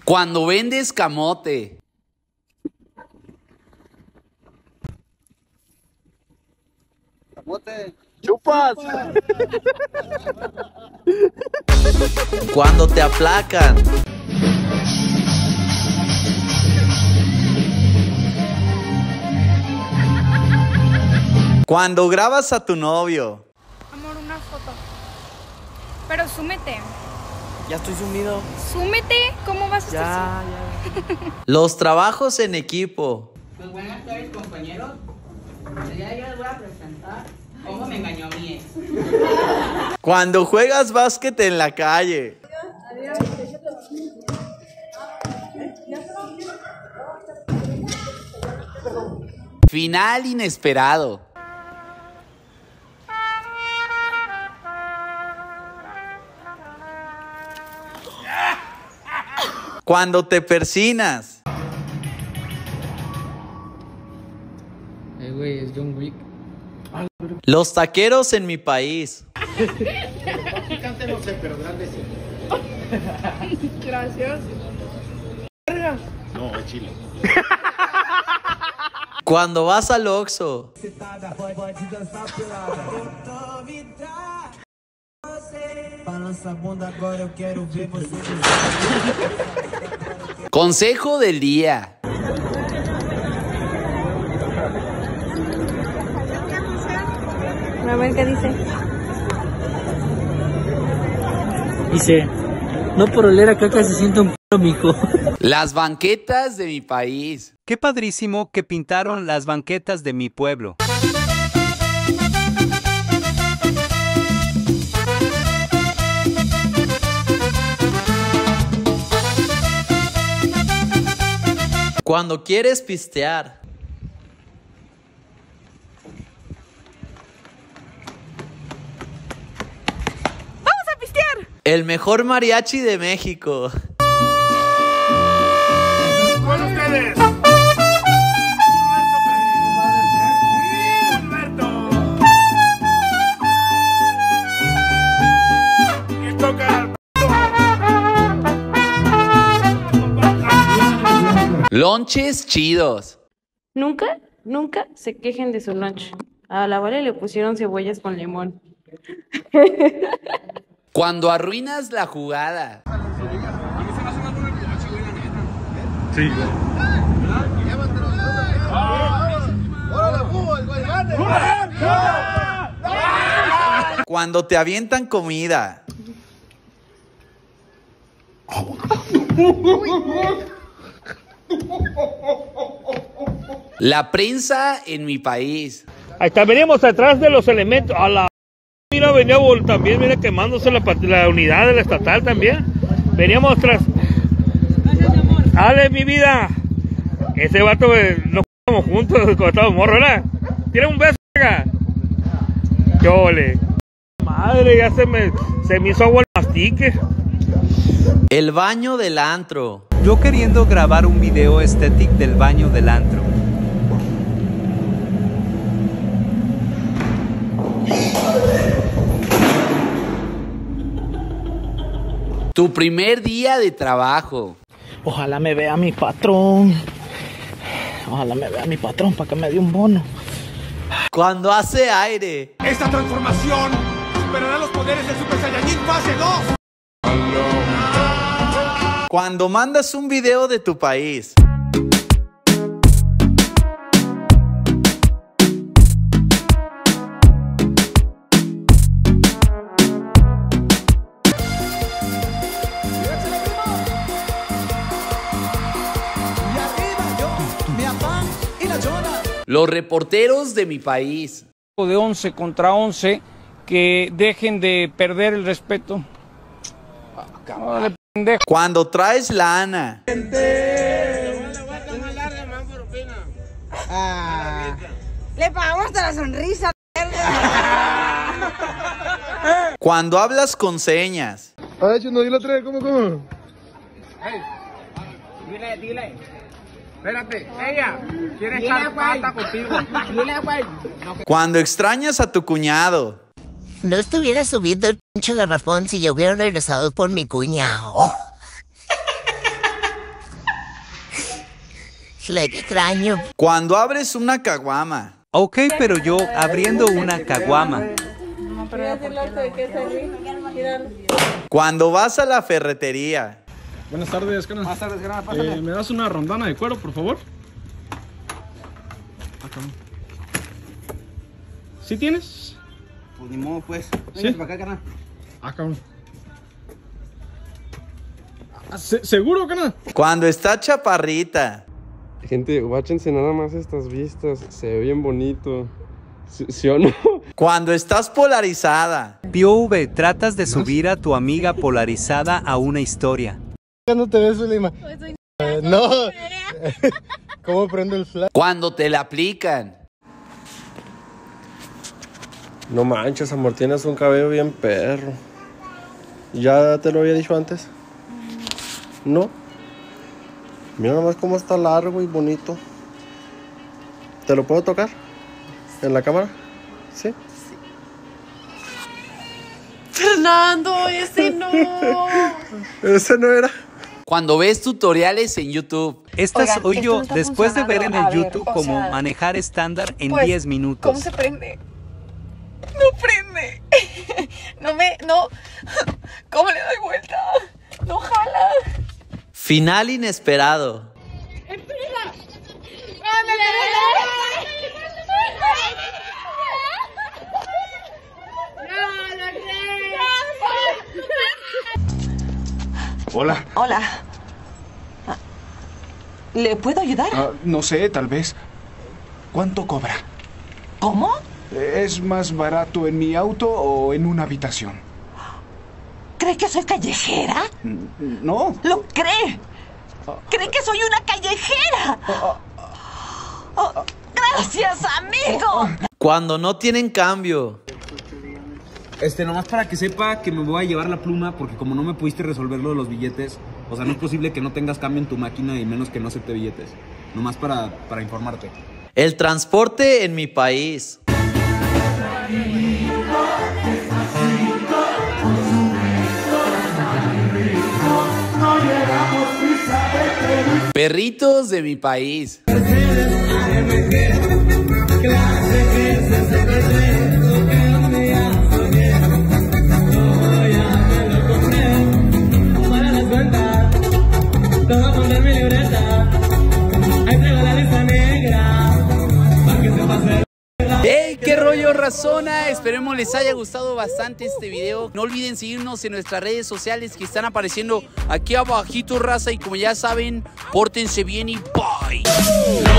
Cuando vendes camote. Camote. ¡Chupas! Cuando te aplacan. Cuando grabas a tu novio. Amor, una foto. Pero súmete. Ya estoy sumido. Súmete. ¿Cómo vas a estar Ya. Los trabajos en equipo. Pues buenas tardes, compañeros. El día de hoy les voy a presentar cómo me engañó mi ex. Cuando juegas básquet en la calle. Final inesperado. Cuando te persinas. Güey, es John Wick. Los taqueros en mi país. Picante no sé, pero grande sí. Gracias. No, es chile. Cuando vas al Oxxo. Consejo del día. A ver qué dice. Dice, no por oler a caca se siente un p***, mijo. Las banquetas de mi país. Qué padrísimo que pintaron las banquetas de mi pueblo. Cuando quieres pistear. ¡Vamos a pistear! El mejor mariachi de México. ¡Con ustedes! ¡Humberto! ¡Y toca! Lonches chidos. Nunca se quejen de su lunch. A la Vale le pusieron cebollas con limón. Cuando arruinas la jugada. Sí. Cuando te avientan comida. La prensa en mi país. Ahí está, veníamos atrás de los elementos. A la... Mira, venía también, mira, quemándose la unidad de la estatal también. Veníamos tras... Ale, mi vida. Ese vato, nos jugamos juntos cuando estábamos morros, ¿verdad? Tiene un beso, acá. Chole. Madre, ya se me hizo agua el mastique. El baño del antro. Yo queriendo grabar un video estético del baño del antro. Tu primer día de trabajo. Ojalá me vea mi patrón. Ojalá me vea mi patrón para que me dé un bono. Cuando hace aire. Esta transformación superará los poderes del Super Saiyajin fase 2. Cuando mandas un video de tu país. Los reporteros de mi país. De 11 contra 11, que dejen de perder el respeto. Cuando traes lana. Le pagamos hasta la sonrisa. Cuando hablas con señas. A ver, no, dile otra vez, ¿cómo? Hey, dile. Espérate, ella quiere estar pata contigo. Cuando extrañas a tu cuñado. No estuviera subiendo el pinche garrafón si yo hubiera regresado por mi cuñado. La extraño. Cuando abres una caguama. Ok, pero yo abriendo una caguama. Cuando vas a la ferretería. Buenas tardes, ¿qué? Buenas tardes, pásale. ¿Me das una rondana de cuero, por favor? Acá. ¿Sí tienes? Pues ni modo, pues. ¿Sí? Para acá, carnal. Acá. ¿Seguro, carnal? Cuando está chaparrita. Gente, guáchense nada más estas vistas. Se ve bien bonito. ¿Sí o no? Cuando estás polarizada. POV, tratas de subir a tu amiga polarizada a una historia. ¿No te ves, Zulima? No. ¿Cómo prendo el flash? Cuando te la aplican. No manches, amor, tienes un cabello bien perro. ¿Ya te lo había dicho antes? No. Mira nomás cómo está largo y bonito. ¿Te lo puedo tocar? ¿En la cámara? ¿Sí? Fernando, ese no. Ese no era. Cuando ves tutoriales en YouTube. Estas Oigan, yo, esto no está después de ver en el funcionando. A ver, YouTube o cómo sea, manejar estándar en pues, 10 minutos. ¿Cómo se prende? No prende. No. ¿Cómo le doy vuelta? No jala. Final inesperado. Hola. Hola. ¿Le puedo ayudar? No sé, tal vez. ¿Cuánto cobra? ¿Cómo? ¿Es más barato en mi auto o en una habitación? ¿Cree que soy callejera? No. ¿Lo cree? ¿Cree que soy una callejera? Oh, gracias, amigo. Cuando no tienen cambio. Nomás para que sepa que me voy a llevar la pluma, porque como no me pudiste resolver lo de los billetes, o sea, no es posible que no tengas cambio en tu máquina y menos que no acepte billetes. Nomás para informarte. El transporte en mi país. Perritos de mi país. ¡Hey! ¡Qué rollo, razona! Esperemos les haya gustado bastante este video. No olviden seguirnos en nuestras redes sociales que están apareciendo aquí abajito, raza. Y como ya saben, pórtense bien y bye.